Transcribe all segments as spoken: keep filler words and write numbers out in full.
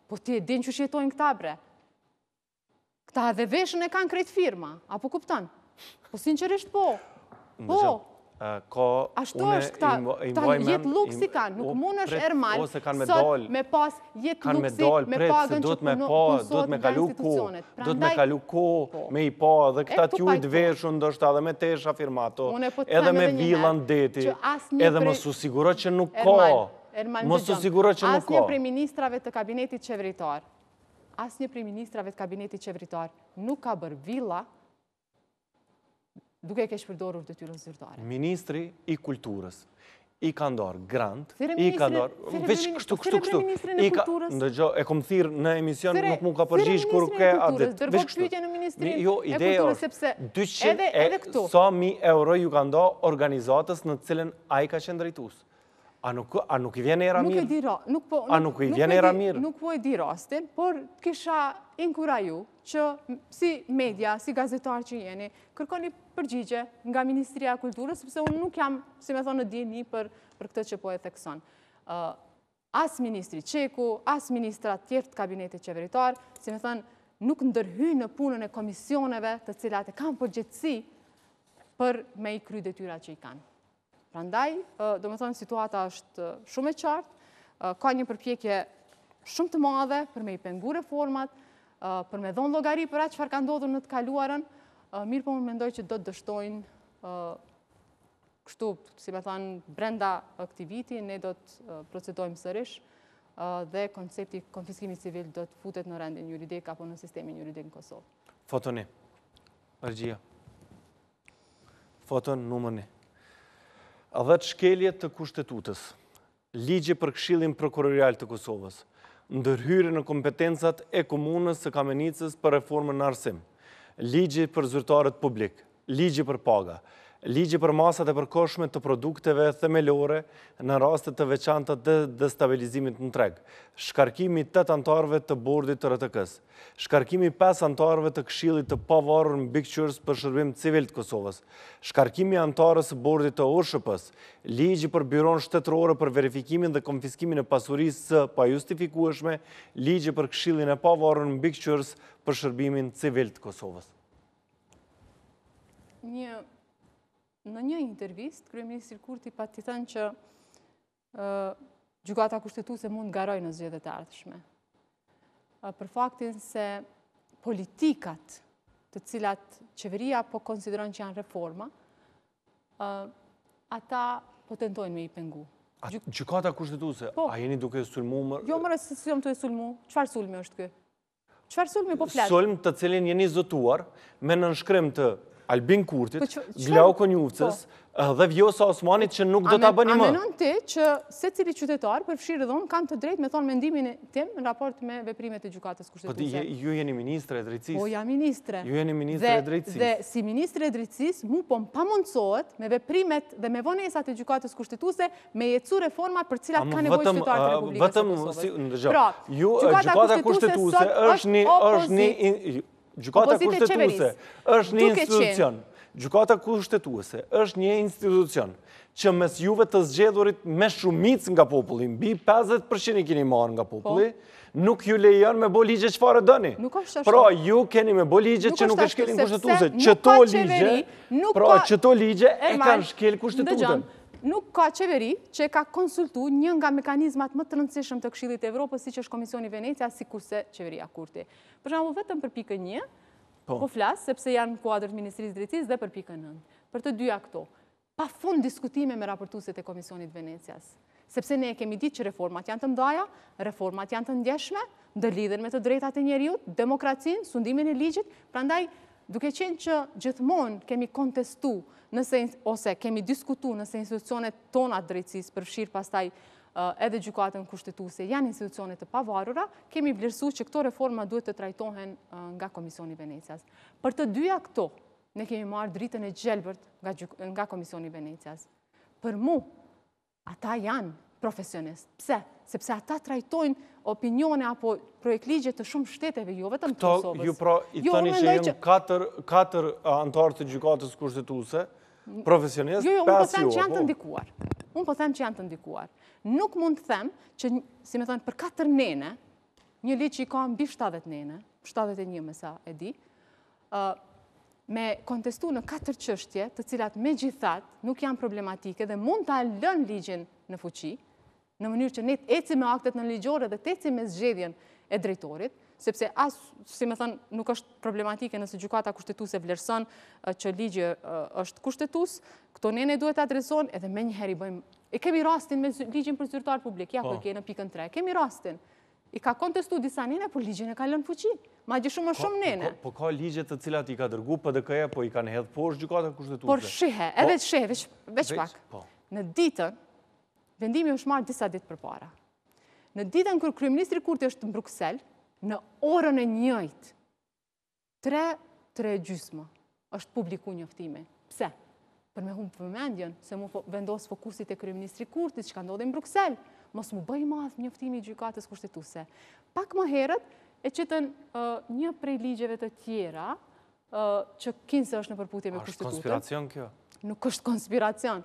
Po ti e din që jetojnë këta bre. Këta edhe veshën e kanë krejt firma, apo kupton? Po sinqerisht po. Po. Ashtu është këta, këta jetë luksi kanë, nuk mund është Ermal sot me pas jetë luksi, me pagën që punësot nga institucionet. Do të me kalu ko, me i pa, dhe këta t'jujt veshën, do shta dhe me tesha firmato, edhe me vilan deti, edhe më su siguro që nuk ka. Më su siguro që nuk ka. As një prej ministrave të kabinetit qeveritar, as një prej ministrave të kabinetit qeveritar nuk ka bërë villa duke e kesh përdorur detyrën zyrtare. Ministri i kulturës i ka ndarë grant, i ka ndarë, veç kështu, kështu, kështu, i ka, ndëgjo, e kom thirë në emision, nuk mu ka përgjish kur ke adet, veç kështu. Jo, ideja është, dyqin sa mi euro ju ka nda organizatës në cilën a i ka qenë drejtus. A nuk i vjen era mirë? A nuk i vjen era mirë? Nuk po e di rastin, por kisha inkuraju që si media, si gazetar që jeni, kërkoni përgjigje nga Ministria e Kulturës, sepse unë nuk jam, si me thonë, në dini për këtë që po e thekson. As Ministri Qeku, as Ministrat tjertë të kabinetit qeveritar, si me thonë, nuk ndërhy në punën e komisioneve të cilat e kam përgjithsi për me i kry detyra që i kanë. Prandaj, do me thonë, situata është shumë e qartë, ka një përpjekje shumë të madhe për me i pengu reformat, për me dhonë logari për atë çfarë ka ndodhur në të kaluarën, mirë po më mendoj që do të dështojnë kështu, si me thonë, brenda aktiviti, ne do të procedojmë sërish dhe koncepti konfiskimi civil do të futet në rendin juridik apo në sistemin juridik në Kosovë. Fotoni, Argjia. Foton numër një. A dhëtë shkelje të kushtetutës, ligje për Këshillin Prokurorial të Kosovës, ndërhyre në kompetencat e komunës së Kamenicës për reformën në arsim, ligje për zyrtarët publik, ligje për paga, ligje për masat e përkohshme të produkteve themelore në rastet të veçanta të destabilizimit në treg, shkarkimi tetë antarëve të bordit të R T K-s, shkarkimi pesë antarëve të Këshillit të pavarur mbikëqyrës për shërbim civil të Kosovës, shkarkimi antarës së bordit të O S H P-s, ligji për Byron Shtetërore për verifikimin dhe konfiskimin e pasurisë së pajustifikueshme, ligji për Këshillin e pavarur mbikëqyrës për shërbimin civil të Kosovës. Një Në një intervist, kryeministri Kurti pa t'i thënë që gjykata kushtetuese mund garoj në zgjedhjet e ardhshme. Për faktin se politikat të cilat qeveria po konsideron që janë reforma, ata po tentojnë me i pengu. Gjykata kushtetuese, a jeni duke sulmu më? Jo, mërë, se si jam të e sulmu. Qfar sulmi është kë? Qfar sulmi po fletë? Sulm të cilin jeni zotuar me nënshkrim të Albin Kurtit, Glau Konjuvcës dhe Vjosa Osmanit që nuk do t'a bëni më. A menon ti që se cili qytetar, përfshirë edhe unë, kanë të drejt me thonë mendimin tim në raport me veprimet e gjykatës kushtetuese? Po ju jeni ministre e drejtësisë. Po jam ministre. Ju jeni ministre e drejtësisë. Dhe si ministre e drejtësisë, mu po më pamundsohet me veprimet dhe me vonesat e gjykatës kushtetuese me jetësu reforma për cilat ka nevojë qytetarët e Republikës së Kosovës. Pra, gjykata kushtetuese është një Gjykata kushtetuese është një institucion. Gjykata kushtetuese është një institucion që mes juve të zgjedhurit me shumicë nga populli, mbi pesëdhjetë përqind i keni marrë nga populli, nuk ju lejon me bo ligje çfarë dëni. Pra, ju keni me bo ligje që nuk e shkelin kushtetuese. Qëto ligje, pra, qëto ligje e kanë shkel kushtetuesen. Nuk ka qeveri që ka konsultu një nga mekanizmat më të rëndësishëm të Këshillit të Evropës, si që është Komisioni Venecia, si kurse qeveria Kurti. Për shembull, vetëm për pikën një, po flas, sepse janë në kuadër të Ministrisë Drejtësisë dhe për pikën nëntë. Për të dyja këto, pa fund diskutime me raportuesit e Komisionit Venecias. Sepse ne kemi ditë që reformat janë të mëdha, reformat janë të ndjeshme, ndërlidhen me të drejtat e njeriut, demokracinë, sundimin e ligjit, prandaj duke qenë që gjithmonë kemi kontestu ose kemi diskutu nëse institucionet tona të drejtësisë, përfshirë pastaj edhe gjykatën kushtetuese, janë institucionet të pavarura, kemi vlerësu që këto reforma duhet të trajtohen nga Komisioni Venecias. Për të dyja këto, ne kemi marrë dritën e gjelbërt nga Komisioni Venecias. Për mu, ata janë profesionist. Pse? Sepse ata trajtojnë opinione apo projekt ligje të shumë shteteve, jo vetëm të Kosovës. Ju pra i thoni që jenë katër antarë të gjykatës kushtetuese, profesionist, jo, jo, unë po them që janë të ndikuar. Unë po them që janë të ndikuar. Nuk mund të them që, si me thonë, për katër nene, një ligj që i ka mbi shtatëdhjetë nene, shtatëdhjetë e një me sa e di, me kontestu në katër çështje, të cilat megjithatë nuk janë problematike dhe mund ta lënë ligjin në fuqi, në mënyrë që ne ecim me aktet nënligjore dhe të ecim me zgjedhjen e drejtorit, sepse as, si me thënë, nuk është problematike nëse gjykata kushtetuese vlerëson që ligji është kushtetues, këto nene duhet të adresohen edhe me njëherë i bëjmë. E kemi rastin me ligjin për zyrtar publik, ja ku e ke në pikën tre, kemi rastin. I ka kontestu disa nene, por ligjin e ka lënë fuqi. Ma gjë shumë shumë nene. Po ka ligjet të cilat i ka dërgu P D K-ja, po i kanë hedhë poshtë gjykata kushtetuese. Por shihe, edhe shihe, veç pak. Në ditën, vendimi është marrë disa ditë përpara. Në ditën kër kryeministri Kurti është në Bruksel, në orën e njëjtë, tre, tre gjysmë, është publiku njoftimi. Pse? Për me humbë vëmendjen, se mu vendos fokusit e kryeministri Kurti, që ka ndodhe në Bruksel, mos mu bëj madh njoftimi i gjykatës kushtetuese. Pak më herët, e qëtën një prej ligjeve të tjera, që kinse është në përputhje me kushtetutën. Është konspiracion kjo? Nuk është konspiracion.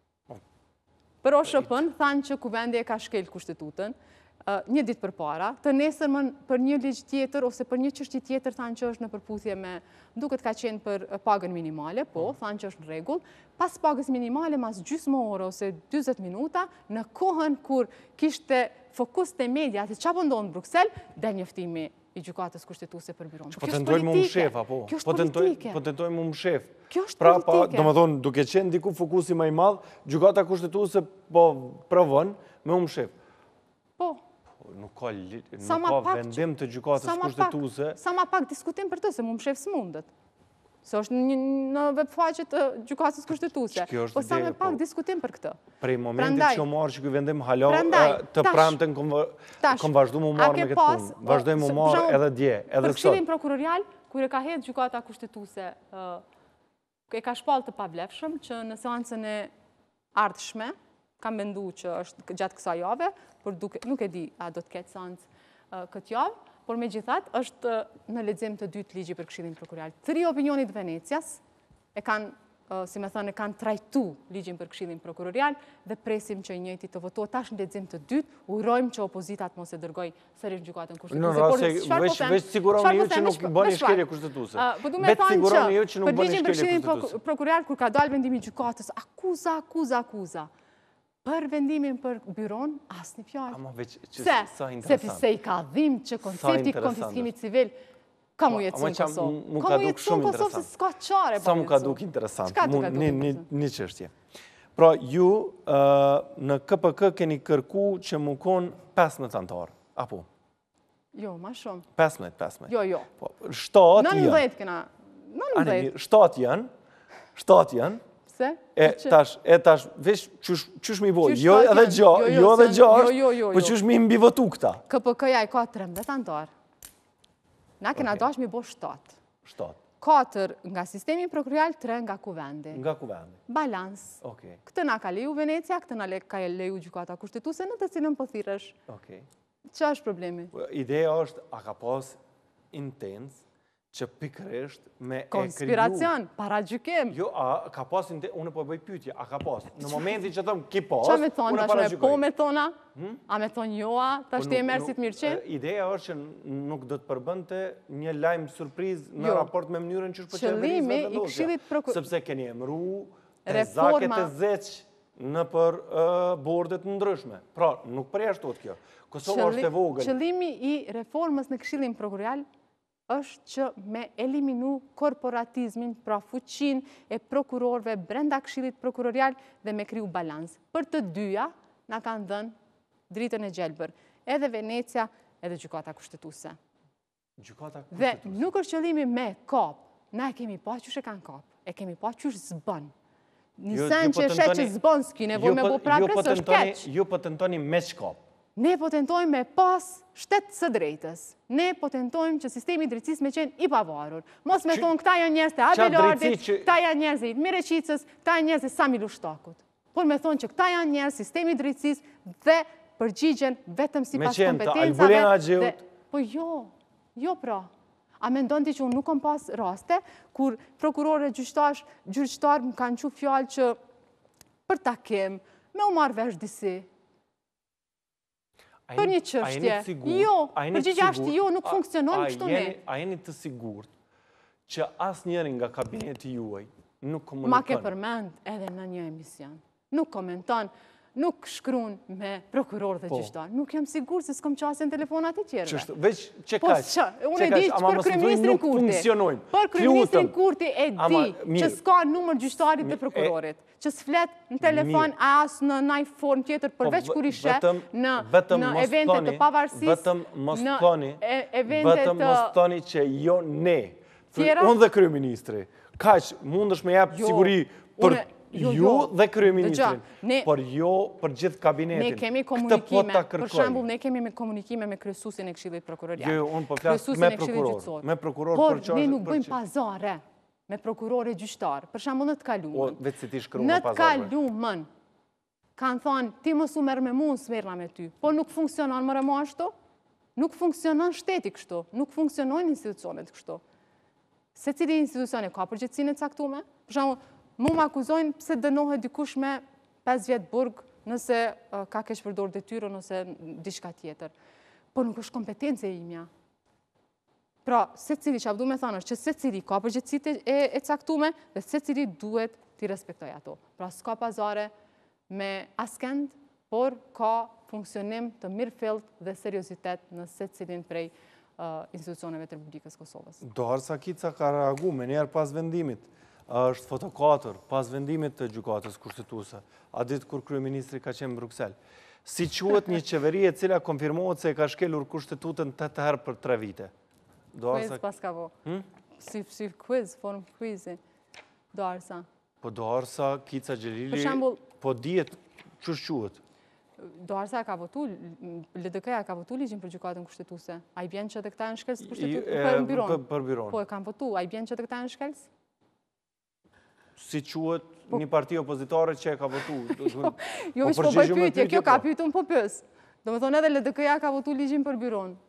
Për O S H P-n, thanë që kuvendi e ka shkel kushtetutën, një ditë për para, të nesërmën për një ligj tjetër, ose për një çështje tjetër, thanë që është në përputhje me, duket ka qenë për pagën minimale, po, thanë që është në rregull, pas pagës minimale, mas gjysmë ore ose dyzet minuta, në kohën kur kishte fokus të media, se qa pëndonë në Bruksel, del njoftimi i gjykatës kushtetuese për biron. Po tentojmë më shef, apo? Kjo është politike. Po tentojmë më shef. Kjo është pra, politike. Do më thonë, duke qenë diku fokusi më i madh, gjykata kushtetuese po provon me më shef. Po. Nuk ka vendim të gjykatës kushtetuese. Sa ma pak diskutim për të, se më më shef së mundet. Se është në webfaqet të gjykatës kushtetuese. Po sa me pak diskutim për këtë. Prej momentit që o marë që këj vendim halo të pramten kom vazhdu mu marë me këtë punë. Vazhdoj mu marë edhe dje, edhe sot. Për këshillin prokurorial, kër e ka hedhë gjykata kushtetuese, e ka shpall të pavlefshëm që në seancën e ardhshme, kam mendu që është gjatë kësa jave, por nuk e di a do të ketë seancë këtë javë, por me gjithat është në lexim të dytë ligji për këshillin prokurorial. Tri opinionit Venecias e kanë, si me thënë, e kanë trajtu ligjin për këshillin prokurorial dhe presim që i njëjti të votohet tash në lexim të dytë, urojmë që opozitat mos e dërgoj sërish gjykatën kushtetuese. Në rrasë, veç siguroni ju që nuk bëni shkelje kushtetuese. Veç siguroni ju që nuk bëni shkelje kushtetuese. Për ligjin për këshillin prokurorial, kur ka dalë vendimi gjykatës, akuza, akuza, akuza. Për vendimin për byron, asë një fjallë. Ama veç, që Se, sa interesant. se i ka dhim që koncepti konfiskimit civil ka mu jetësu në Kosovë. Ka mu jetësu në Kosovë se s'ka qare. Sa mu ka duk interesant. Një qështje. Pra, ju në K P K keni kërku që mu konë pesëmbëdhjetë antarë, apo? Jo, ma shumë. pesëmbëdhjetë, pesëmbëdhjetë. Jo, jo. Shtatë janë. nëntëdhjetë kena. nëntëdhjetë. Shtatë janë. Shtatë janë. E tash, e tash, vesh, qysh mi boj, jo edhe gjo, jo edhe gjasht, po qysh mi mbi votu këta? K P K-ja i ka trembëdhjetë antarë. Na kena dash mi bo shtatë. Shtatë. Katër nga sistemi prokurorial, tre nga kuvendi. Nga kuvendi. Balans. Këtë na ka leju Venecia, këtë na ka leju gjykata kushtetuese, në të cilën po thirrësh. Që është problemi? Ideja është, a ka pas intens që pikërisht me e kriju... Konspiracion, para gjykim. Jo, a ka pas, unë po bëj pyetje, a ka pas? Në momentin që thëmë ki pas, unë para gjykoj. Qa me thonë, tash me po me thona? A me thonë joa, tash ti e merë si të mirë qenë? Ideja është që nuk do të përbënte një lajmë surpriz në raport me mënyrën që është për qeverisë dhe vendosja. Sepse keni emru të zaket e zeq në për bordet në ndryshme. Pra, nuk përja shtot kjo. Kosova është e vogël. Qëllimi i reformës në këshillin prokurorial është që me eliminu korporatizmin, pra fuqin e prokurorve brenda këshillit prokurorial dhe me kriju balans. Për të dyja, na kanë dhënë dritën e gjelbër, edhe Venecia, edhe gjykata kushtetuese. Gjykata kushtetuese. Dhe nuk është qëllimi me kap, na e kemi pa qysh e kanë kap, e kemi pa qysh zbën. Nisen që e shet që zbën, s'ki nevoj me bo prapre, së është keq. Ju po tentoni me qkap. Ne po tentojmë me pas shtetë së drejtës. Ne po tentojmë që sistemi drejtësis me qenë i pavarur. Mos me thonë, këta janë njerëz të Abelardit, këta janë njerëz të Mireqicës, këta janë njerëz të Sami Lushtakut. Por me thonë që këta janë njerëz sistemi drejtësis dhe përgjigjen vetëm si pas kompetencave. Po jo, jo pra. A me ndonë ti që unë nuk kom pas raste, kur prokurore gjyqtar më kanë që fjallë që për takim, me u marrë vesh disi. për një çështje. Jo, përgjigjja është jo, nuk funksionon kështu ne. A jeni të sigurt që asnjëri nga kabineti juaj nuk komunikon? Ma ke përmend edhe në një emision. Nuk komenton, nuk shkruan me prokuror dhe gjyqtar. Nuk jam sigur se s'kom qasjen telefonat e tjerëve. Veç që kaq. Unë e di që për kryeministrin Kurti. Për kryeministrin Kurti e di që s'ka numër gjyqtarit dhe prokurorit. Që s'flet në telefon as në naj form tjetër përveç kur ishe në eventet të pavarësisë. Vetëm mos thoni, eventet vetëm mos thoni që jo ne. Unë dhe kryeministri. Kaq mundesh me jap siguri për ju dhe kryeministrin, por jo për gjithë kabinetin. Ne kemi komunikime, për shembull, ne kemi komunikime me kryesuesin e Këshillit Prokurorial. Jo, unë po flas me prokuror. Me prokuror por ne nuk bëjmë pazare me prokurore gjyqtar. Për shembull, në të kaluamën. Vetë si ti shkruan në pazare. Në të kaluamën kanë thënë ti mos u merr me mua, s'merrna me ty. Po nuk funksionon më rëmo ashtu? Nuk funksionon shteti kështu, nuk funksionojnë institucionet kështu. Secili institucion e ka përgjegjësinë e caktuar? Për shembull, mu më akuzojnë pse dënohet dikush me pesë vjet burg nëse ka keq përdorur detyrën ose diçka tjetër. Po nuk është kompetencë e imja. Pra, secili çfarë duhet të thonë është që secili ka përgjegjësitë e caktuar dhe secili duhet t'i respektojë ato. Pra, s'ka pazare me askënd, por ka funksionim të mirëfillt dhe seriozitet në secilin prej institucioneve të Republikës Kosovës. Dorsa Kica ka reaguar më njëherë pas vendimit. Është fotokatër pas vendimit të gjykatës kushtetuese, a ditë kur kryeministri ka qenë në Bruksel. Si quhet një qeveri e cila konfirmohet se e ka shkelur kushtetutën tetë herë për tre vite? Quiz pas ka vo. Si quiz, form quizi. Dorsa. Po Dorsa Kica Xhelili, po dihet ç'është quhet. Dorsa ka votu, L D K-ja ka votu ligjin për gjykatën kushtetuese. A i bjen që të këta në shkelës për byron? Për byron. Po e kanë votu, a i bjen që të këta në shkelës? Si quhet një parti opozitare që e ka votu. Jo, vish po bëj pyetje, kjo ka pyetun po pës. Do me thonë edhe L D K-ja ka votu ligjin për byron.